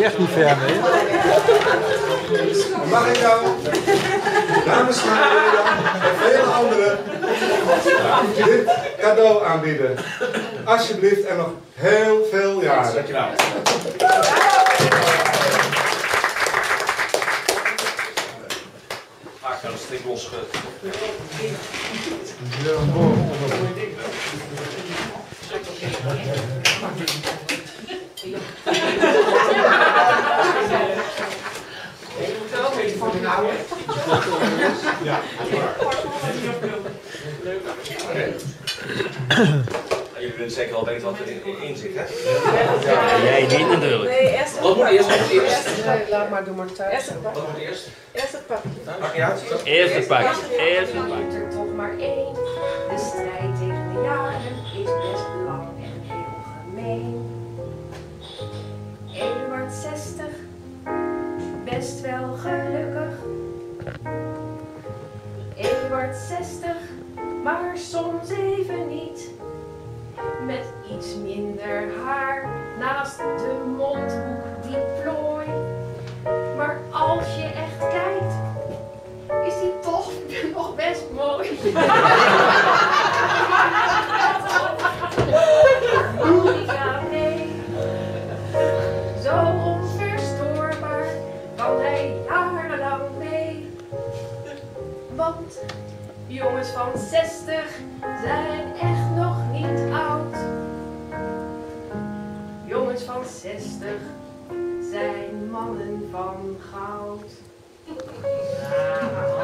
hij echt niet ver mee. Mag ik jou, namens mijn leden en vele anderen, dit cadeau aanbieden? Alsjeblieft en nog heel veel jaren. Dankjewel. Ik ga een strik los schudden. Ja, mooi. Ja, jullie willen zeker wel weten wat erin zit, hè? Ja, jij niet natuurlijk. Nee, eerst Wat moet eerst? Wat moet eerst? Nee, laat maar, doe maar thuis. Wat moet eerst? Eerst het pakje. Maakt niet uit. Eerst het pakje. Eerst het Dan pakje. moet er toch maar één. De strijd tegen de jaren is best lang en heel gemeen. Eduard 60, best wel gelukkig. Eduard 60, maar soms even niet. Met iets minder haar naast de mondhoek die plooi. Maar als je echt kijkt, is die toch nog best mooi. Monica mee, zo onverstoorbaar kan hij jarenlang mee. Want jongens van 60 zijn echt nog niet oud. Jongens van 60 zijn mannen van goud.